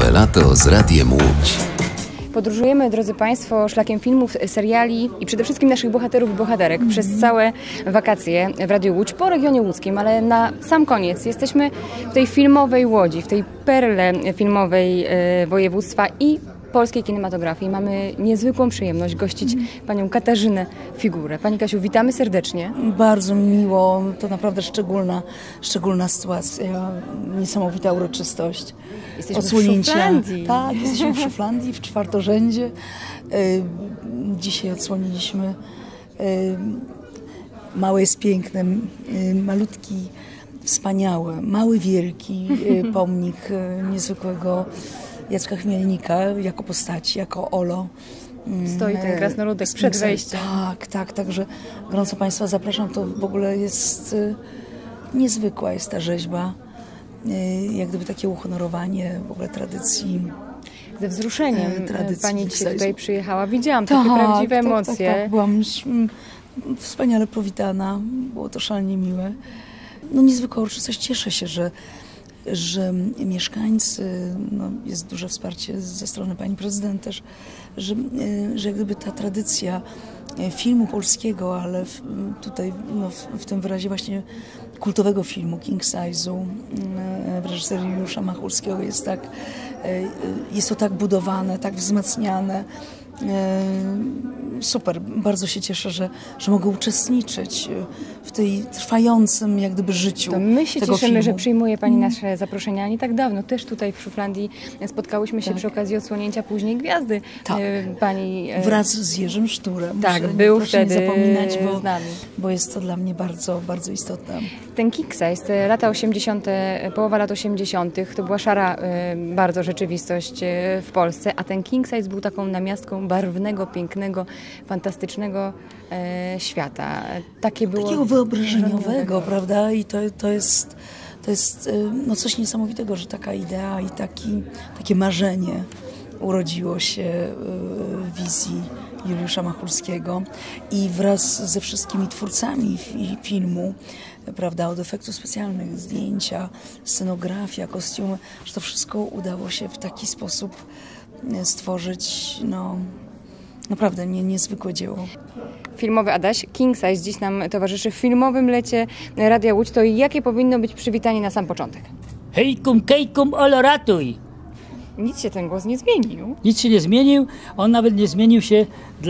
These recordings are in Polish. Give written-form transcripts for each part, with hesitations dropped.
Nowe lato z Radiem Łódź. Podróżujemy, drodzy Państwo, szlakiem filmów, seriali i przede wszystkim naszych bohaterów i bohaterek przez całe wakacje w Radiu Łódź po regionie łódzkim, ale na sam koniec jesteśmy w tej filmowej Łodzi, w tej perle filmowej województwa i polskiej kinematografii. Mamy niezwykłą przyjemność gościć panią Katarzynę Figurę. Pani Kasiu, witamy serdecznie. Bardzo mi miło, to naprawdę szczególna sytuacja, niesamowita uroczystość. Jesteśmy w Szuflandii. Tak, jesteśmy w Szuflandii, w czwartorzędzie. Dzisiaj odsłoniliśmy. Małe jest piękne, malutki, wspaniały, mały, wielki pomnik niezwykłego Jacka Chmielnika jako postaci, jako Olo. Stoi ten krasnoludek przed wejściem. Tak, także gorąco Państwa zapraszam. To w ogóle jest niezwykła jest ta rzeźba, jak gdyby takie uhonorowanie w ogóle tradycji. Ze wzruszeniem pani dzisiaj tutaj przyjechała. Widziałam takie prawdziwe emocje. Tak. Byłam wspaniale powitana, było to szalenie miłe. No niezwykła uroczystość. Cieszę się, że mieszkańcy, jest duże wsparcie ze strony pani prezydent też, że jak gdyby ta tradycja filmu polskiego, ale tutaj w tym wyrazie właśnie kultowego filmu King Size'u w reżyserii Juliusza Machulskiego jest to tak budowane, tak wzmacniane. Super, bardzo się cieszę, że mogę uczestniczyć w tej trwającym jak gdyby życiu. To my się cieszymy, filmu. że przyjmuje pani nasze zaproszenia. Nie tak dawno, też tutaj w Szuflandii spotkałyśmy się przy okazji odsłonięcia później Gwiazdy. Tak. Pani wraz z Jerzym Szturem. Tak, był wtedy nie zapominać, z nami. Bo jest to dla mnie bardzo, bardzo istotne. Ten King Size, te lata 80., połowa lat 80., to była szara bardzo rzeczywistość w Polsce, a ten King Size był taką namiastką barwnego, pięknego, fantastycznego świata. Takiego wyobrażeniowego, prawda? I to jest coś niesamowitego, że taka idea i takie marzenie urodziło się w wizji Juliusza Machulskiego i wraz ze wszystkimi twórcami filmu, prawda, od efektów specjalnych, zdjęcia, scenografia, kostiumy, że to wszystko udało się w taki sposób stworzyć, naprawdę niezwykłe dzieło. Filmowy Adaś, King Size, dziś nam towarzyszy w filmowym lecie Radia Łódź. To jakie powinno być przywitanie na sam początek? Hejkum, kejkum, oloratuj! Nic się ten głos nie zmienił. Nic się nie zmienił. On nawet nie zmienił się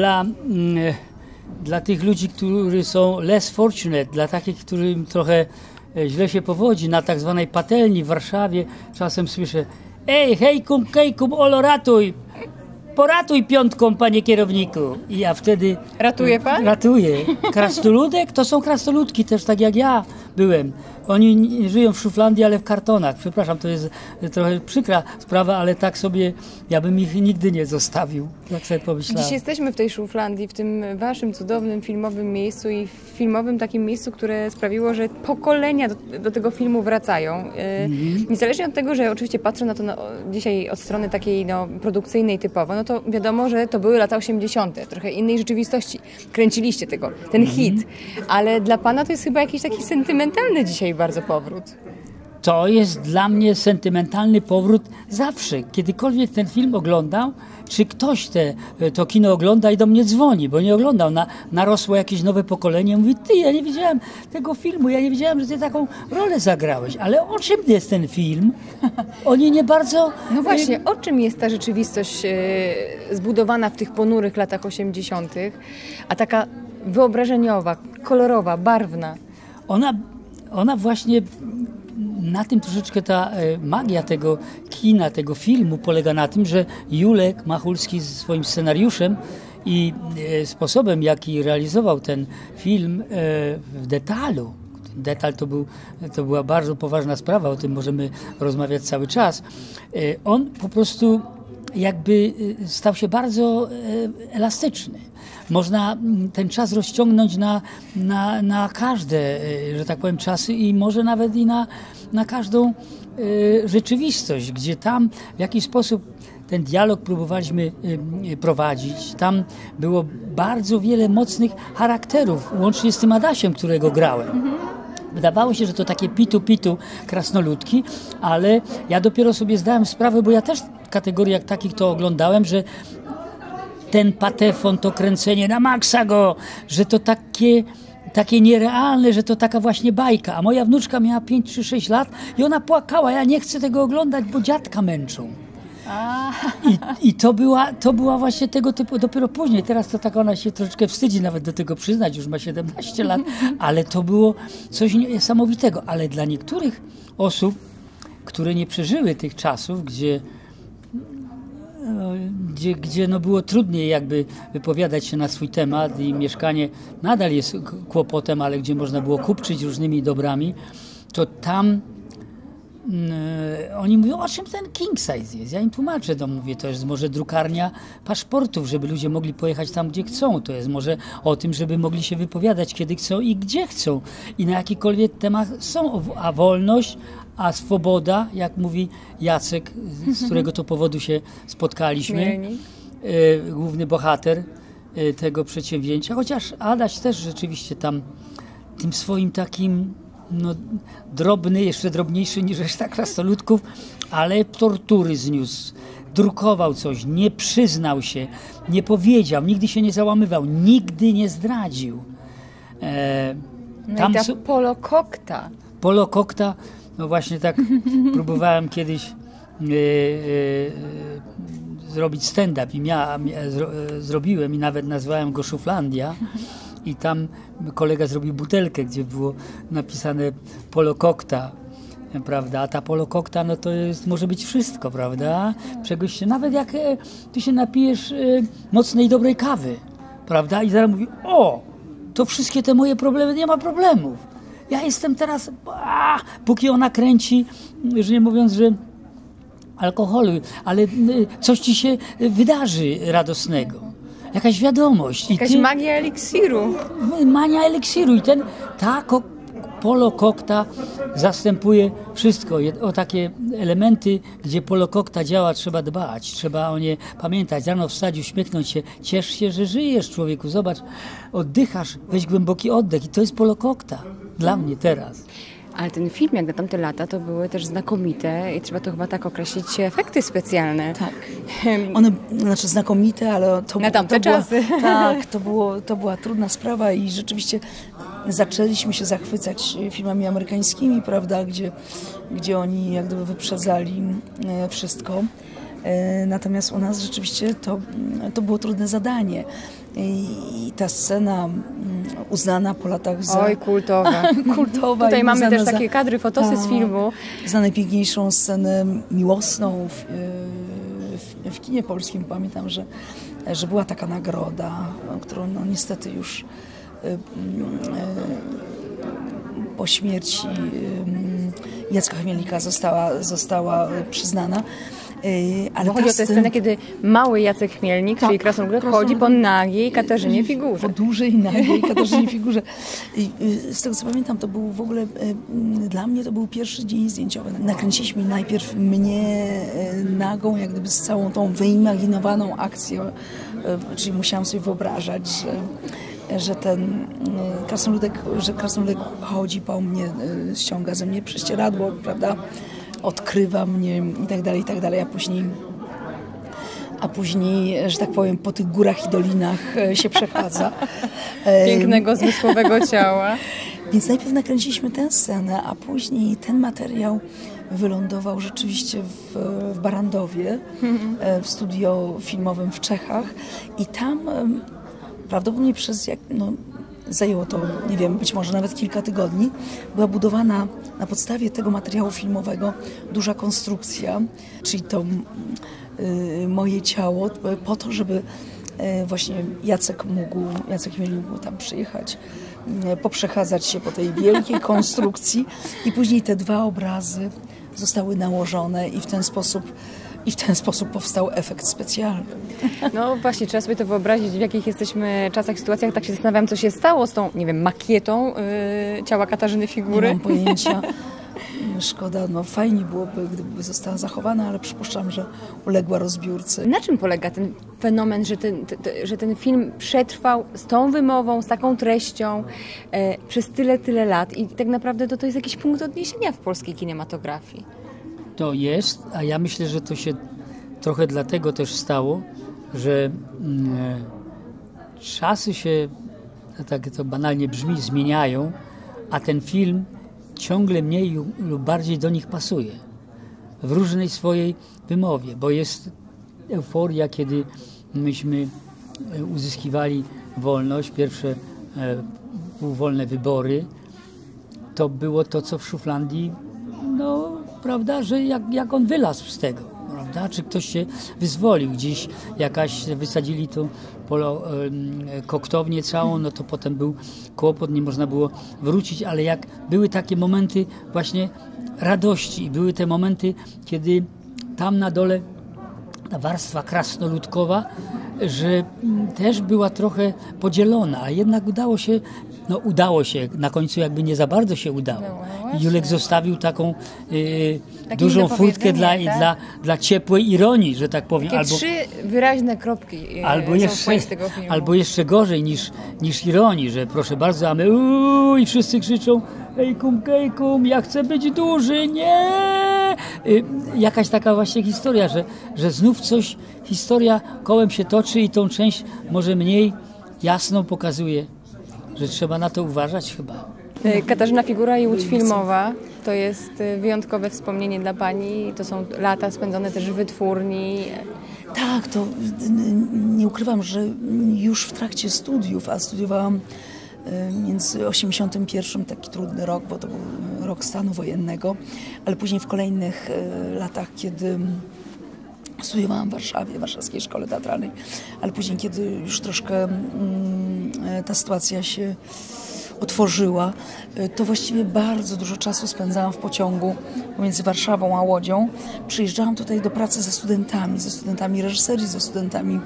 dla tych ludzi, którzy są less fortunate, dla takich, którym trochę źle się powodzi. Na tak zwanej patelni w Warszawie czasem słyszę: ej, hejkum, kejkum, oloratuj! Poratuj piątką, panie kierowniku. I ja wtedy... Ratuje pan? Ratuję. Krasnoludek to są krasnoludki też, tak jak ja byłem. Oni żyją w Szuflandii, ale w kartonach. Przepraszam, to jest trochę przykra sprawa, ale tak sobie, ja bym ich nigdy nie zostawił, jak sobie pomyślałem. Dziś jesteśmy w tej Szuflandii, w tym waszym cudownym filmowym miejscu i filmowym takim miejscu, które sprawiło, że pokolenia do tego filmu wracają. Niezależnie od tego, że oczywiście patrzę na to dzisiaj od strony takiej produkcyjnej typowo, no to wiadomo, że to były lata 80., trochę innej rzeczywistości. Kręciliście ten hit, ale dla pana to jest chyba jakiś taki sentymentalny dzisiaj bardzo powrót. To jest dla mnie sentymentalny powrót zawsze. Kiedykolwiek ten film oglądał, czy ktoś to kino ogląda i do mnie dzwoni, bo nie oglądał. Narosło jakieś nowe pokolenie. Mówi: ty, ja nie widziałem tego filmu, ja nie wiedziałem, że ty taką rolę zagrałeś. Ale o czym jest ten film? Oni nie bardzo... No właśnie, o czym jest ta rzeczywistość zbudowana w tych ponurych latach 80., a taka wyobrażeniowa, kolorowa, barwna? Ona właśnie... Na tym troszeczkę ta magia tego kina, tego filmu polega na tym, że Julek Machulski ze swoim scenariuszem i sposobem, jaki realizował ten film w detalu. Detal to była bardzo poważna sprawa, o tym możemy rozmawiać cały czas. On po prostu jakby stał się bardzo elastyczny. Można ten czas rozciągnąć na każde, że tak powiem, czasy i może nawet i na każdą rzeczywistość, gdzie tam w jakiś sposób ten dialog próbowaliśmy prowadzić. Tam było bardzo wiele mocnych charakterów, łącznie z tym Adasiem, którego grałem. Wydawało się, że to takie pitu krasnoludki, ale ja dopiero sobie zdałem sprawę, bo ja też kategoriach takich to oglądałem, że ten patefon, to kręcenie na maksa go, że to takie nierealne, że to taka właśnie bajka. A moja wnuczka miała 5 czy 6 lat i ona płakała. Ja nie chcę tego oglądać, bo dziadka męczą. I to była właśnie tego typu, dopiero później, teraz to tak ona się troszeczkę wstydzi nawet do tego przyznać, już ma 17 lat, ale to było coś niesamowitego. Ale dla niektórych osób, które nie przeżyły tych czasów, gdzie było trudniej jakby wypowiadać się na swój temat i mieszkanie nadal jest kłopotem, ale gdzie można było kupczyć różnymi dobrami, to tam oni mówią, o czym ten king size jest. Ja im tłumaczę, to mówię, to jest może drukarnia paszportów, żeby ludzie mogli pojechać tam, gdzie chcą. To jest może o tym, żeby mogli się wypowiadać, kiedy chcą i gdzie chcą. I na jakikolwiek temat są. A wolność, a swoboda, jak mówi Jacek, z którego to powodu się spotkaliśmy, główny bohater tego przedsięwzięcia. Chociaż Adaś też rzeczywiście tam tym swoim takim drobny, jeszcze drobniejszy niż reszta krasnoludków, ale tortury zniósł. Drukował coś, nie przyznał się, nie powiedział, nigdy się nie załamywał, nigdy nie zdradził. Tam i ta polokokta. Polokokta, no właśnie tak próbowałem kiedyś zrobić stand-up i zrobiłem i nawet nazwałem go Szuflandia. I tam kolega zrobił butelkę, gdzie było napisane polokokta, prawda? A ta polokokta, no to może być wszystko, prawda? Czegoś się, nawet jak ty się napijesz mocnej, dobrej kawy, prawda? I zaraz mówi, o, to wszystkie te moje problemy, nie ma problemów. Ja jestem teraz, póki ona kręci, już nie mówiąc, że alkoholu, ale coś ci się wydarzy radosnego. Jakaś wiadomość. Jakaś magia eliksiru. Mania eliksiru. I ta polokokta zastępuje wszystko. O takie elementy, gdzie polokokta działa, trzeba dbać. Trzeba o nie pamiętać. Rano wstać, uśmiechnąć się. Ciesz się, że żyjesz, człowieku. Zobacz, oddychasz, weź głęboki oddech. I to jest polokokta. Dla mnie teraz. Ale ten film, jak na tamte lata, to były też znakomite i trzeba to chyba tak określić, efekty specjalne. Tak. One, znaczy znakomite, ale na tamte czasy. Tak, to była trudna sprawa i rzeczywiście zaczęliśmy się zachwycać filmami amerykańskimi, prawda, gdzie oni jak gdyby wyprzedzali wszystko. Natomiast u nas rzeczywiście to było trudne zadanie. I ta scena uznana po latach za... Oj, kultowa. Kultowa. Tutaj mamy też takie kadry, fotosy z filmu. Za najpiękniejszą scenę miłosną w kinie polskim. Pamiętam, że była taka nagroda, którą niestety już po śmierci Jacka Chmielnika została przyznana. Ale chodzi o tę scenę, kiedy mały Jacek Chmielnik, czyli krasnoludek, chodzi po nagiej Katarzynie Figurze. Po dużej nagiej Katarzynie Figurze. I z tego co pamiętam, to był w ogóle, dla mnie to był pierwszy dzień zdjęciowy. Nakręciliśmy najpierw mnie nagą, jak gdyby z całą tą wyimaginowaną akcją, czyli musiałam sobie wyobrażać, że ten krasnoludek chodzi po mnie, ściąga ze mnie prześcieradło, prawda? Odkrywa mnie i tak dalej, a później, że tak powiem, po tych górach i dolinach się przechadza. Pięknego, zmysłowego ciała. Więc najpierw nakręciliśmy tę scenę, a później ten materiał wylądował rzeczywiście w Barandowie, w studio filmowym w Czechach i tam prawdopodobnie zajęło to, nie wiem, być może nawet kilka tygodni, była budowana na podstawie tego materiału filmowego duża konstrukcja, czyli to moje ciało, po to, żeby właśnie Jacek Chmielnik mógł tam przyjechać, poprzechadzać się po tej wielkiej konstrukcji i później te dwa obrazy zostały nałożone i w ten sposób powstał efekt specjalny. No właśnie, trzeba sobie to wyobrazić, w jakich jesteśmy czasach, sytuacjach. Tak się zastanawiam, co się stało z tą, nie wiem, makietą ciała Katarzyny Figury. Nie mam pojęcia. Szkoda, fajnie byłoby, gdyby została zachowana, ale przypuszczam, że uległa rozbiórce. Na czym polega ten fenomen, że ten film przetrwał z tą wymową, z taką treścią przez tyle lat i tak naprawdę to jest jakiś punkt odniesienia w polskiej kinematografii? To jest, a ja myślę, że to się trochę dlatego też stało, że czasy się, tak to banalnie brzmi, zmieniają, a ten film ciągle mniej lub bardziej do nich pasuje. W różnej swojej wymowie, bo jest euforia, kiedy myśmy uzyskiwali wolność, pierwsze wolne wybory, to było to, co w Szuflandii, no, prawda, że jak on wylazł z tego, prawda, czy ktoś się wyzwolił, gdzieś wysadzili to koktownię całą, no to potem był kłopot, nie można było wrócić, ale jak były takie momenty właśnie radości i były te momenty, kiedy tam na dole ta warstwa krasnoludkowa, że też była trochę podzielona, a jednak udało się, na końcu jakby nie za bardzo się udało. No Julek zostawił taką dużą furtkę dla ciepłej ironii, że tak powiem. Takie 3 wyraźne kropki są z tego filmu. Albo jeszcze gorzej niż ironii, że proszę bardzo, a my i wszyscy krzyczą kejkum, ja chcę być duży, nie! Jakaś taka właśnie historia, że znów historia kołem się toczy i tą część może mniej jasną pokazuje, że trzeba na to uważać chyba. Katarzyna Figura i Łódź Filmowa to jest wyjątkowe wspomnienie dla Pani. To są lata spędzone też w wytwórni. Tak, to nie ukrywam, że już w trakcie studiów, a studiowałam między 81, taki trudny rok, bo to był rok stanu wojennego, ale później w kolejnych latach, kiedy studiowałam w Warszawie, w Warszawskiej Szkole Teatralnej, ale później, kiedy już troszkę ta sytuacja się otworzyła, to właściwie bardzo dużo czasu spędzałam w pociągu pomiędzy Warszawą a Łodzią. Przyjeżdżałam tutaj do pracy ze studentami reżyserii, ze studentami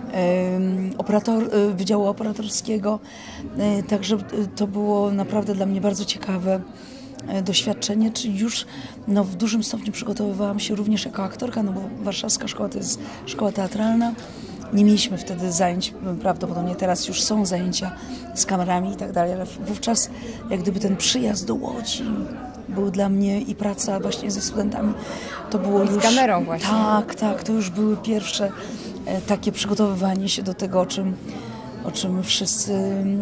Wydziału Operatorskiego. Także to było naprawdę dla mnie bardzo ciekawe doświadczenie, czyli już w dużym stopniu przygotowywałam się również jako aktorka, bo warszawska szkoła to jest szkoła teatralna. Nie mieliśmy wtedy zajęć, prawdopodobnie teraz już są zajęcia z kamerami i tak dalej, ale wówczas jak gdyby ten przyjazd do Łodzi był dla mnie i praca właśnie ze studentami, to było już... Z kamerą właśnie. Tak, to już były pierwsze takie przygotowywanie się do tego, o czym wszyscy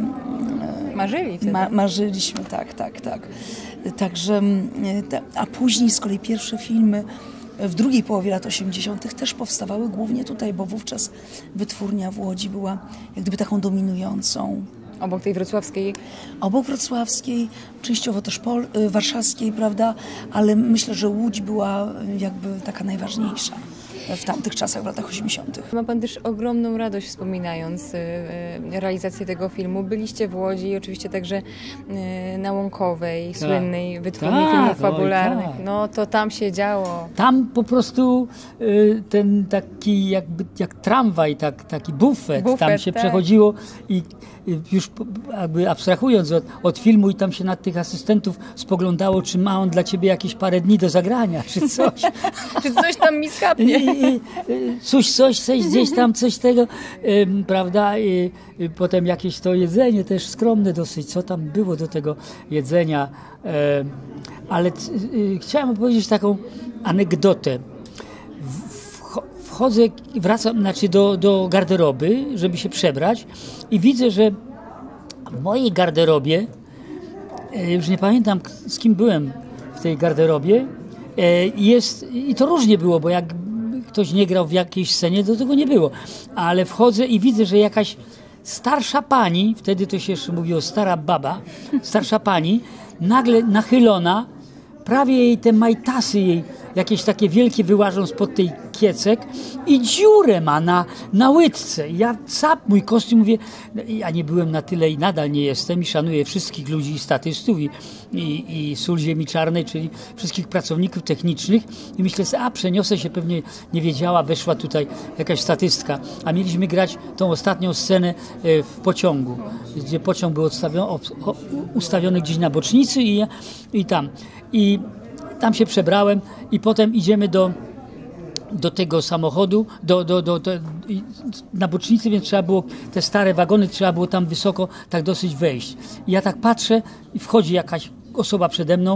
marzyli wtedy. Marzyliśmy, tak. Także, a później z kolei pierwsze filmy w drugiej połowie lat 80. też powstawały głównie tutaj, bo wówczas wytwórnia w Łodzi była jak gdyby taką dominującą. Obok tej wrocławskiej? Obok wrocławskiej, częściowo też warszawskiej, prawda, ale myślę, że Łódź była jakby taka najważniejsza w tamtych czasach, w latach 80. Ma Pan też ogromną radość wspominając realizację tego filmu. Byliście w Łodzi, oczywiście także na Łąkowej, słynnej wytwórni filmów fabularnych. Tak. No to tam się działo. Tam po prostu ten taki jak tramwaj, taki bufet tam się przechodziło i już jakby abstrahując od filmu i tam się na tych asystentów spoglądało, czy ma on dla ciebie jakieś parę dni do zagrania, czy coś. Czy coś tam mi skapnie. Coś gdzieś tam, coś tego, prawda, i potem jakieś to jedzenie też skromne dosyć, co tam było do tego jedzenia, ale chciałem opowiedzieć taką anegdotę. Wchodzę, wracam do garderoby, żeby się przebrać i widzę, że w mojej garderobie, już nie pamiętam z kim byłem w tej garderobie, jest, i to różnie było, bo jak ktoś nie grał w jakiejś scenie, to tego nie było, ale wchodzę i widzę, że jakaś starsza pani, wtedy to się jeszcze mówiło stara baba, starsza pani, nagle nachylona, prawie jej te majtasy jakieś takie wielkie wyłażą spod tej kiecek i dziurę ma na łydce. Ja mój kostium mówię, ja nie byłem na tyle i nadal nie jestem i szanuję wszystkich ludzi i statystów i sól ziemi czarnej, czyli wszystkich pracowników technicznych i myślę sobie, przeniosę się, pewnie nie wiedziała, weszła tutaj jakaś statystka, a mieliśmy grać tą ostatnią scenę w pociągu, gdzie pociąg był ustawiony gdzieś na bocznicy i tam się przebrałem i potem idziemy do tego samochodu, na bocznicy, więc trzeba było, te stare wagony, trzeba było tam wysoko tak dosyć wejść. I ja tak patrzę i wchodzi jakaś osoba przede mną,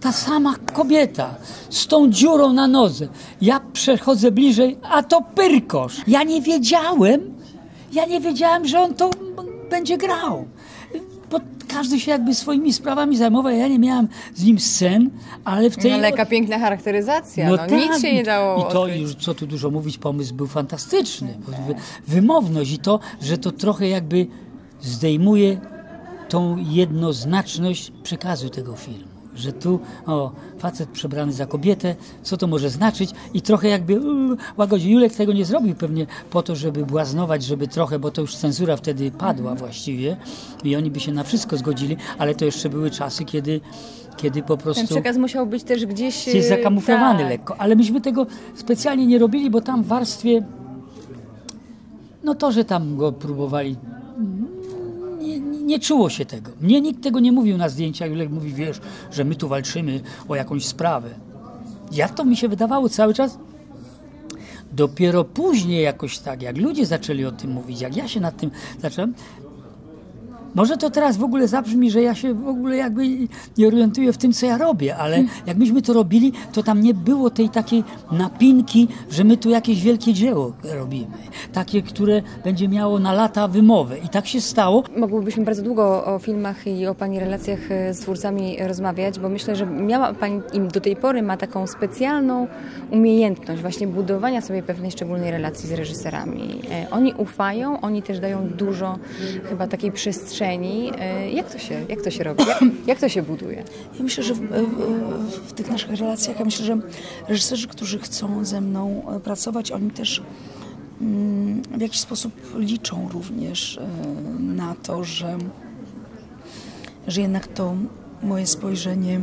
ta sama kobieta z tą dziurą na nodze. Ja przechodzę bliżej, a to Pyrkosz. Ja nie wiedziałem, że on to będzie grał. Bo każdy się jakby swoimi sprawami zajmował. Ja nie miałem z nim scen, ale w tej... No, ale jaka piękna charakteryzacja. tak. Nic się nie dało I to odkryć. już, co tu dużo mówić, pomysł był fantastyczny. Wymowność i to, że to trochę jakby zdejmuje tą jednoznaczność przekazu tego filmu. Że tu, facet przebrany za kobietę, co to może znaczyć i trochę jakby łagodzi. Julek tego nie zrobił pewnie po to, żeby błaznować, żeby trochę, bo to już cenzura wtedy padła właściwie i oni by się na wszystko zgodzili, ale to jeszcze były czasy, kiedy po prostu... Ten przekaz musiał być też gdzieś... Jest zakamuflowany tak. lekko, ale myśmy tego specjalnie nie robili, bo tam w warstwie, no to, że tam go próbowali, nie czuło się tego. Mnie nikt tego nie mówił na zdjęciach. Julek mówi, wiesz, że my tu walczymy o jakąś sprawę. To mi się wydawało cały czas. Dopiero później jakoś tak, jak ludzie zaczęli o tym mówić, jak ja się nad tym zacząłem, może to teraz w ogóle zabrzmi, że ja się w ogóle jakby nie orientuję w tym, co ja robię, ale jak myśmy to robili, to tam nie było tej takiej napinki, że my tu jakieś wielkie dzieło robimy. Takie, które będzie miało na lata wymowę. I tak się stało. Mogłybyśmy bardzo długo o filmach i o Pani relacjach z twórcami rozmawiać, bo myślę, że miała Pani i do tej pory ma taką specjalną umiejętność właśnie budowania sobie pewnej szczególnej relacji z reżyserami. Oni ufają, oni też dają dużo chyba takiej przestrzeni. Jak to się robi? Jak to się buduje? Ja myślę, że w tych naszych relacjach, ja myślę, że reżyserzy, którzy chcą ze mną pracować, oni też w jakiś sposób liczą również na to, że jednak to moje spojrzenie,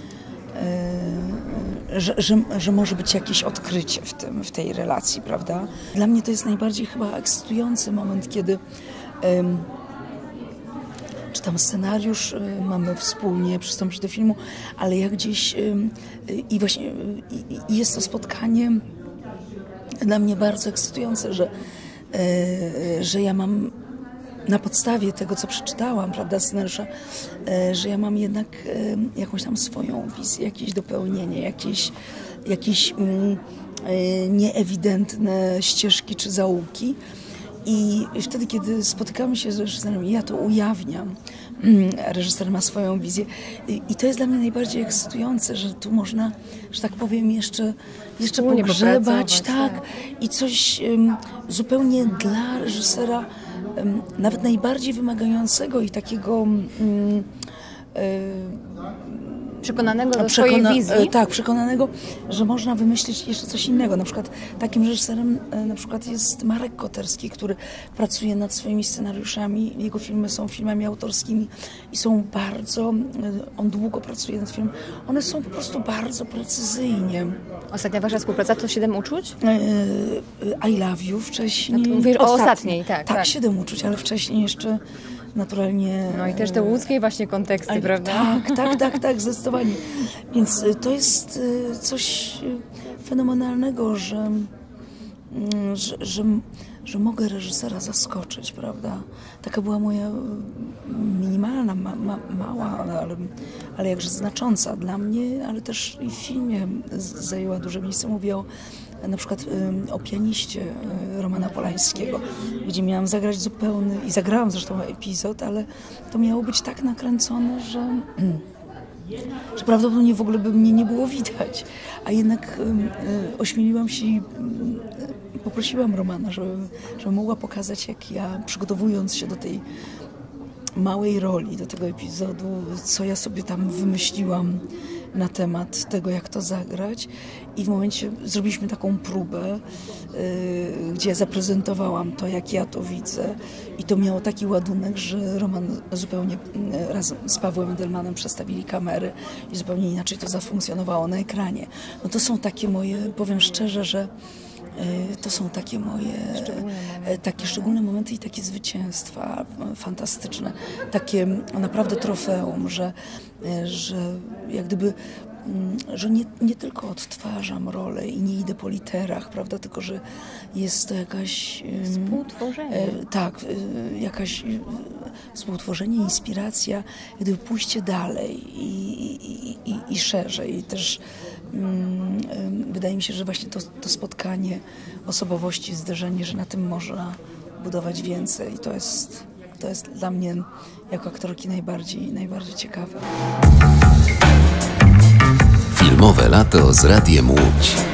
że może być jakieś odkrycie w tej relacji, prawda? Dla mnie to jest najbardziej chyba ekscytujący moment, kiedy czytam scenariusz, mamy wspólnie przystąpić do filmu, ale jak gdzieś i właśnie jest to spotkanie dla mnie bardzo ekscytujące, że ja mam na podstawie tego, co przeczytałam, prawda, scenariusza, że ja mam jednak jakąś tam swoją wizję, jakieś dopełnienie, jakieś nieewidentne ścieżki czy zaułki. I wtedy, kiedy spotykamy się z reżyserem i ja to ujawniam, reżyser ma swoją wizję i to jest dla mnie najbardziej ekscytujące, że tu można, że tak powiem, jeszcze pogrzebać, tak, i coś zupełnie dla reżysera, nawet najbardziej wymagającego i takiego Przekonanego do swojej wizji. Tak, przekonanego, że można wymyślić jeszcze coś innego. Na przykład takim reżyserem na przykład jest Marek Koterski, który pracuje nad swoimi scenariuszami. Jego filmy są filmami autorskimi i są bardzo, on długo pracuje nad filmem. One są po prostu bardzo precyzyjnie. Ostatnia wasza współpraca to 7 uczuć? I Love You wcześniej. No mówisz o ostatniej, tak. Tak, 7 uczuć, ale wcześniej jeszcze naturalnie... No i też te łódzkie właśnie konteksty, prawda? Tak, zdecydowanie. Więc to jest coś fenomenalnego, że mogę reżysera zaskoczyć, prawda? Taka była moja minimalna, mała, ale jakże znacząca dla mnie, ale też i w filmie zajęła duże miejsce. Mówię na przykład o pianiście Romana Polańskiego, gdzie miałam zagrać zupełny, i zagrałam zresztą epizod, ale to miało być tak nakręcone, że prawdopodobnie w ogóle by mnie nie było widać. A jednak ośmieliłam się i poprosiłam Romana, żeby mogła pokazać, jak ja, przygotowując się do tej małej roli, do tego epizodu, co ja sobie tam wymyśliłam na temat tego, jak to zagrać. I w momencie zrobiliśmy taką próbę, gdzie ja zaprezentowałam to, jak ja to widzę. I to miało taki ładunek, że Roman zupełnie razem z Pawłem Edelmanem przestawili kamery i zupełnie inaczej to zafunkcjonowało na ekranie. No to są takie moje, powiem szczerze, że to są takie moje takie szczególne momenty i takie zwycięstwa fantastyczne. Takie naprawdę trofeum, że jak gdyby że nie tylko odtwarzam rolę i nie idę po literach, prawda, tylko że jest to jakaś... Współtworzenie. Tak, jakaś współtworzenie, inspiracja, gdyby pójście dalej i szerzej. I też wydaje mi się, że właśnie to spotkanie osobowości, zderzenie, że na tym można budować więcej. I to jest dla mnie jako aktorki najbardziej ciekawe. Filmowe lato z Radiem Łódź.